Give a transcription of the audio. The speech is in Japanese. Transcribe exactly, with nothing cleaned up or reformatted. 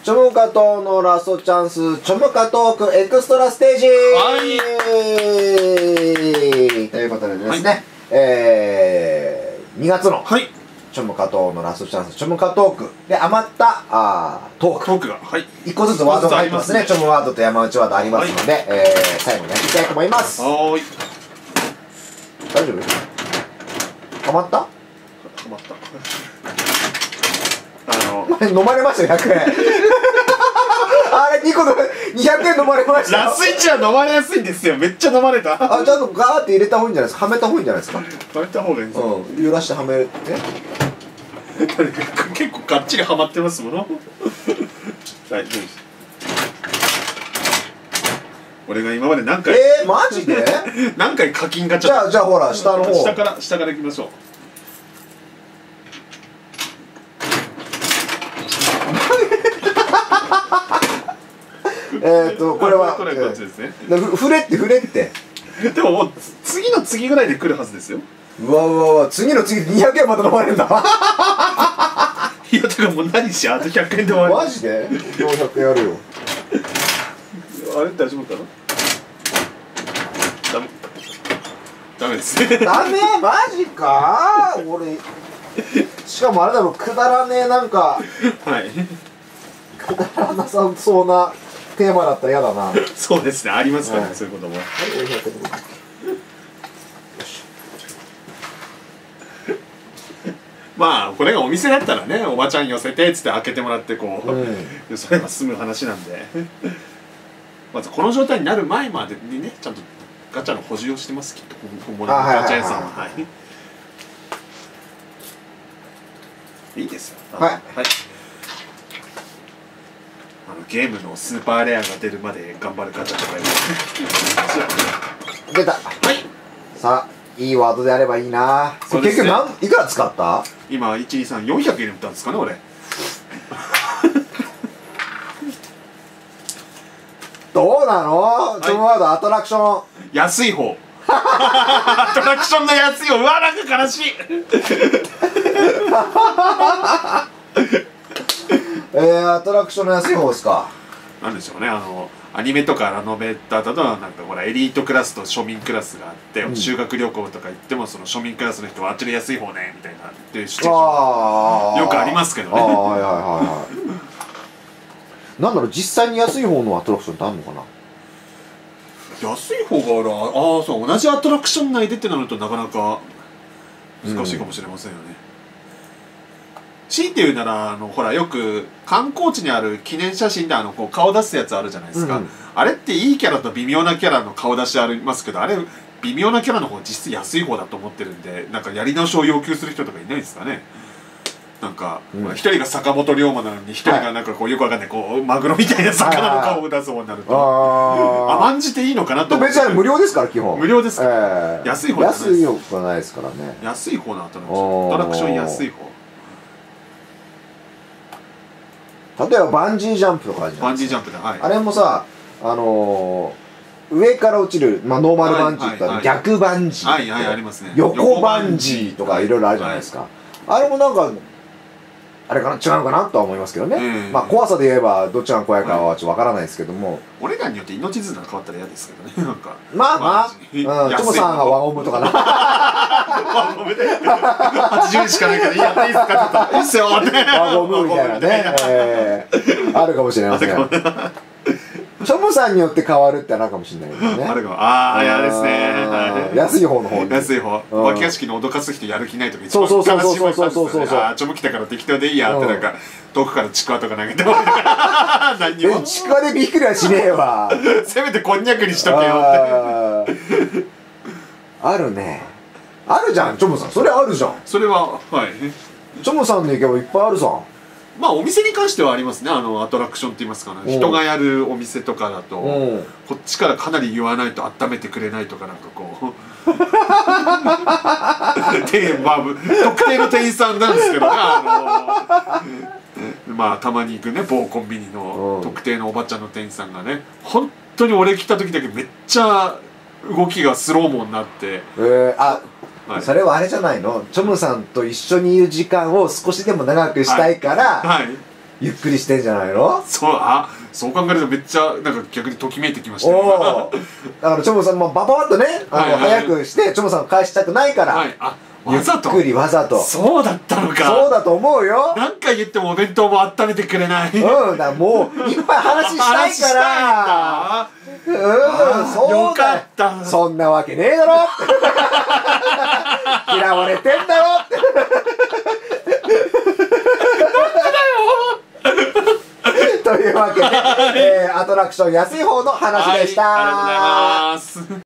チョモカトのラストチャンス、チョモカトークエクストラステージ、 はい、 ということでですね、 はい、 えー、にがつの、 はい、 チョモカトのラストチャンス、チョモカトークで余ったあートーク、 トークが、はい、 いっこずつワードが入ってますね。チョモワードと山内ワードありますので、はい、えー、最後にやっていきたいと思います。 はーい。 大丈夫？余った？ 余った。あの飲まれましたよ、ひゃくえん。あれ、にこのにひゃくえん飲まれました。 ラスイチは飲まれやすいんですよ。めっちゃ飲まれた。 あ、ちゃんとガーって入れた方がいいんじゃないですか。はめた方がいいんじゃないですか。 はめた方がいいんですよ。 うん、揺らしてはめるね。 結構がっちりはまってますもの。はい、どうです。俺が今まで何回えー、マジで何回課金ガチャ。 じゃあ、じゃあほら、下の方下から、下からいきましょう。 えっと、これはこれこっちですね。 触れって触れって。 でももう次の次ぐらいで来るはずですよ。 うわうわうわ、次の次でにひゃくえんまた飲まれるんだ。 いや、てかもう何しあとひゃくえんで終わる。 マジでよんひゃくえんやるよ。 あれ大丈夫かな。ダメダメですね。 ダメマジか俺、しかもあれだろ、くだらねえなんか、 はい、 くだらなさそうなテーマだったら嫌だな。 そうですね、ありますからね、 はい、 そういうことも。まあこれがお店だったらね、おばちゃん寄せてっつって開けてもらってこう、うん、それは済む話なんで。まずこの状態になる前までにね、ちゃんとガチャの補充をしてます、きっと本物のガチャ屋さんは。はい、いいですよ。 はい、 はい、あのゲームのスーパーレアが出るまで頑張るガチャとか出た。はい、さあ、いいワードであればいいな。これ結局何いくら使った？ 今いちにさんよんひゃくえん売ったんですかね、俺。 どうなの？チョモワードアトラクション安い方。アトラクションの安い方。うわ、なんか悲しい。 えー、アトラクションの安い方ですか。 なんでしょうね、あのアニメとかラノベだとなんかほらエリートクラスと庶民クラスがあって、うん、修学旅行とか行ってもその庶民クラスの人はあっちで安い方ねみたいなっていうシチュエーションよくありますけどね。はいはいはいはい。 なんだろう、実際に安い方のアトラクションってあるのかな。 安い方がある。ああ、そう、同じアトラクション内でってなるとなかなか難しいかもしれませんよね。うん、強いて言うなら、あのほらよく観光地にある記念写真であのこう顔出すやつあるじゃないですか。うん、あれっていいキャラと微妙なキャラの顔出しありますけど、あれ微妙なキャラの方実質安い方だと思ってるんで、なんかやり直しを要求する人とかいないですかね。なんか一、うん、人が坂本龍馬なのに一人がなんかこうよくわかんないこうマグロみたいな魚の顔を出す方になると甘んじていいのかなと思って。 別に無料ですから基本。 無料ですか、えー、安い方じゃないです。 安い方はないですからね。 安い方のアトラクション、アトラクション安い方。 例えばバンジージャンプとかあるじゃん。 バンジージャンプだ、はい、 あれもさ、あのー、上から落ちる、まあ、ノーマルバンジーとか逆バンジー、横バンジーとかいろいろあるじゃないですか。はい、あれもなんかあれかな、違うかなとは思いますけどね。うん、まあ怖さで言えばどっちが怖いかはちょっとわからないですけども、 お値段によって命綱が変わったら嫌ですけどね。なんかまあまあ、チョモさんが輪ゴムとかな。 輪ゴムではちじゅうえんしかないからやっていいですかちょっと。いいっすよって。 輪ゴムみたいなね、えー、あるかもしれません。チョモさんによって変わるってあるかもしれないけどね。 あるかも。ああ、嫌ですね。 安い方の方に。 安い方。脇屋敷の脅かす人やる気ないとか一番悲しい話ですよね。 ああ、チョモ来たから適当でいいやってなんか遠くからちくわとか投げてもらうから。何にも。 ちくわでびっくりはしねえわ。 せめてこんにゃくにしとけよって。 あるね。あるじゃん、チョモさん。それあるじゃん。 それは、はい。 チョモさんで行けばいっぱいあるさ。 まあお店に関してはありますね。あのアトラクションって言いますかね、人がやるお店とかだとこっちからかなり言わないと温めてくれないとかなんかこうで、まあ、特定の店員さんなんですけどね、あのまあたまに行くね某コンビニの特定のおばちゃんの店員さんがね、本当に俺来た時だけめっちゃ動きがスローモになって、 えー、あはい、それはあれじゃないの、チョムさんと一緒にいる時間を少しでも長くしたいから、はいはい、 ゆっくりしてんじゃないの？ そう、あ、そう考えるとめっちゃなんか逆にときめいてきましたよ。 おお。だからチョモさんもバババッとね、あの早くしてチョモさんを返したくないから。はい。あ、わざと。ゆっくりわざと。そうだったのか。そうだと思うよ。 何回言ってもお弁当も温めてくれない。 うん、だからもういっぱい話したいから。うん、そうだ。よかった。そんなわけねえだろ。嫌われてんだろって。というわけで、えー、アトラクション安い方の話でした。 はい、ありがとうございます。